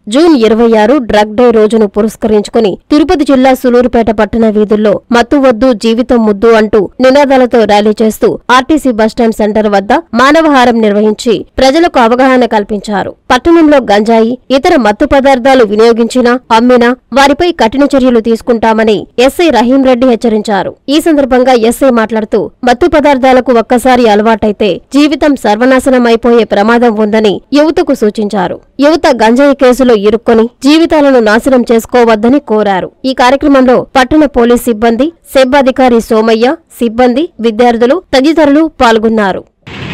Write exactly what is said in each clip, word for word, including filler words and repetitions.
June ఇరవై ఆరు drug day రోజును పురస్కరించుకుని తిరుపతి జిల్లా సులూరుపేట పట్టణ వీధుల్లో మత్తు వద్దు జీవితం ముద్దు అంటూ నినాదాలతో ర్యాలీ చేస్తూ ఆర్టీసీ బస్టాండ్ సెంటర్ వద్ద మానవహారం నిర్వహించి ప్రజలకు అవగాహన కల్పించారు. పట్టణంలో గంజాయి, ఇతర మత్తు పదార్థాలు వినియోగించినా, అమ్మినా వారిపై కఠిన చర్యలు తీసుకుంటామని ఎస్ఐ రహీం రెడ్డి హెచ్చరించారు. ఈ సందర్భంగా ఎస్ఐ మాట్లాడుతూ మత్తు పదార్థాలకు ఒక్కసారి అలవాటైతే జీవితం సర్వనాశనమైపోయే ప్రమాదం ఉందని యువతకు సూచించారు. యువత గంజాయి కేసులో ఇరుక్కొని జీవితాలను నాశనం చేసుకోవద్దని కోరారు. ఈ కార్యక్రమంలో పట్టణ పోలీస్ సిబ్బంది, సెబ్ అధికారి సోమయ్య, సిబ్బంది, విద్యార్థులు తదితరులు పాల్గొన్నారు.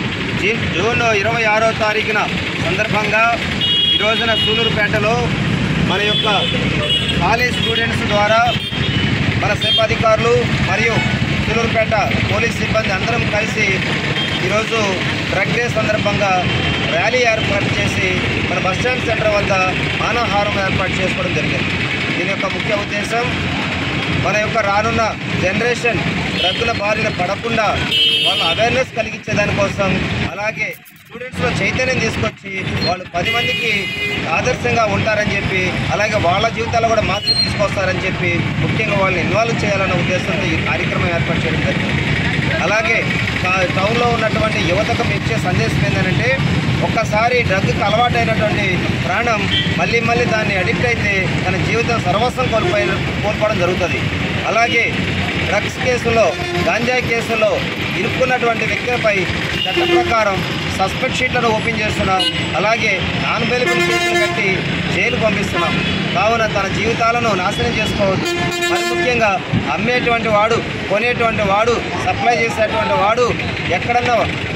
జూన్ ఇరవై ఆరో తారీఖున సందర్భంగా ఈ రోజున సూలూరుపేటలో మన యొక్క కాలేజ్ స్టూడెంట్స్ ద్వారా మన సెబ్ అధికారులు మరియు సూలూరుపేట పోలీస్ సిబ్బంది అందరం కలిసి ఈరోజు డ్రగ్ డే సందర్భంగా ర్యాలీ ఏర్పాటు చేసి మన బస్టాండ్ సెంటర్ వద్ద మానవహారం ఏర్పాటు చేసుకోవడం జరిగింది. దీని యొక్క ముఖ్య ఉద్దేశం మన యొక్క రానున్న జనరేషన్ డ్రగ్గుల బారిన పడకుండా వాళ్ళ అవేర్నెస్ కలిగించే దానికోసం, అలాగే స్టూడెంట్స్లో చైతన్యం తీసుకొచ్చి వాళ్ళు పది మందికి ఆదర్శంగా ఉంటారని చెప్పి, అలాగే వాళ్ళ జీవితాల్లో కూడా మార్పు తీసుకొస్తారని చెప్పి ముఖ్యంగా వాళ్ళని ఇన్వాల్వ్ చేయాలన్న ఉద్దేశంతో ఈ కార్యక్రమం ఏర్పాటు చేయడం జరిగింది. అలాగే టౌన్లో ఉన్నటువంటి యువతకు ఇచ్చే సందేశం ఏంటంటే, ఒక్కసారి డ్రగ్కి అలవాటైనటువంటి ప్రాణం మళ్ళీ మళ్ళీ దాన్ని అడిక్ట్ అయితే తన జీవితం సర్వస్వం కోల్పోయి కోల్పోవడం జరుగుతుంది. అలాగే డ్రగ్స్ కేసులో, గాంజాయి కేసులో ఇరుక్కున్నటువంటి వ్యక్తులపై చట్ట ప్రకారం సస్పెక్ట్ షీట్లను ఓపెన్ చేస్తున్నాం. అలాగే నాన్ బెయిలబుల్ కేసులు కట్టి జైలు పంపిస్తున్నాం. కావున తన జీవితాలను నాశనం చేసుకోవద్దు. మరి ముఖ్యంగా అమ్మేటువంటి వాడు, కొనేటువంటి వాడు, సప్లై చేసేటువంటి వాడు, ఎక్కడన్నా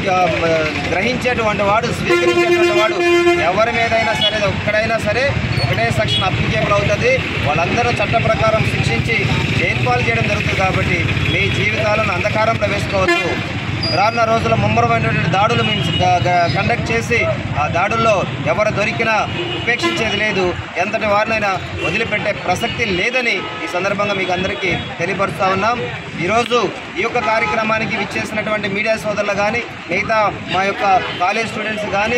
గ్రహించేటువంటి వాడు, స్వీకరించేటువంటి వాడు ఎవరి మీదైనా సరే, ఒక్కడైనా సరే ఒకటే సెక్షన్ అప్లికేబుల్ అవుతుంది. వాళ్ళందరూ చట్ట ప్రకారం శిక్షించి జైలు పాలు చేయడం జరుగుతుంది. కాబట్టి మీ జీవితాలను అంధకారంలో వేసుకోవద్దు. రానున్న రోజుల ముమ్మరమైనటువంటి దాడులు మేము కండక్ట్ చేసి ఆ దాడుల్లో ఎవరు దొరికినా ఉపేక్షించేది లేదు, ఎంతటి వారినైనా వదిలిపెట్టే ప్రసక్తి లేదని ఈ సందర్భంగా మీకు అందరికీ తెలియపరుస్తూ ఉన్నాం. ఈరోజు ఈ యొక్క కార్యక్రమానికి విచ్చేసినటువంటి మీడియా సోదరులు కానీ, మిగతా మా యొక్క కాలేజ్ స్టూడెంట్స్ కానీ,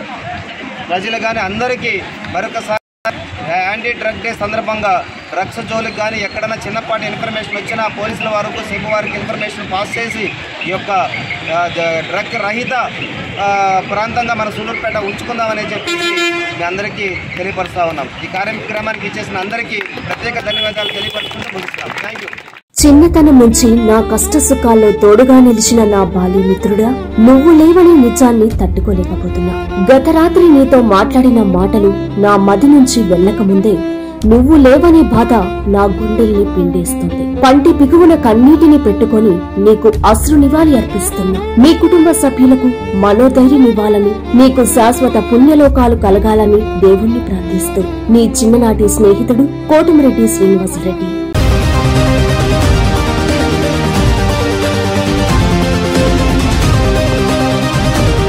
ప్రజలు కానీ అందరికీ మరొకసారి యాంటీ డ్రగ్ డే సందర్భంగా డ్రగ్స్ జోలికి కానీ ఎక్కడైనా చిన్నపాటి ఇన్ఫర్మేషన్ వచ్చినా పోలీసుల వరకు సిబ్ వారికి ఇన్ఫర్మేషన్ పాస్ చేసి ఈ యొక్క డ్రగ్ రహిత ప్రాంతంగా మన సూలూరుపేట ఉంచుకుందామని చెప్పి మీ అందరికీ తెలియపరుస్తూ ఉన్నాం. ఈ కార్యక్రమానికి ఇచ్చేసిన అందరికీ ప్రత్యేక ధన్యవాదాలు తెలియపరుచుకుంటూ ముగిస్తాం. Thank you. చిన్నతనం నుంచి నా కష్ట సుఖాల్లో తోడుగా నిలిచిన నా బాల్య మిత్రుడా, నువ్వు లేవనే నిజాన్ని తట్టుకోలేకపోతున్నా. గత రాత్రి నీతో మాట్లాడిన మాటలు నా మది నుంచి వెళ్ళకముందే నువ్వు లేవనే బాధ నా గుండెల్ని పిండేస్తుంది. పంటి పిగువున కన్నీటిని పెట్టుకొని నీకు అశ్రు నివాళి అర్పిస్తున్నా. మీ కుటుంబ సభ్యులకు మనోధైర్యం ఇవ్వాలని, నీకు శాశ్వత పుణ్యలోకాలు కలగాలని దేవుణ్ణి ప్రార్థిస్తూ నీ చిన్ననాటి స్నేహితుడు కోటమిరెడ్డి శ్రీనివాసరెడ్డి.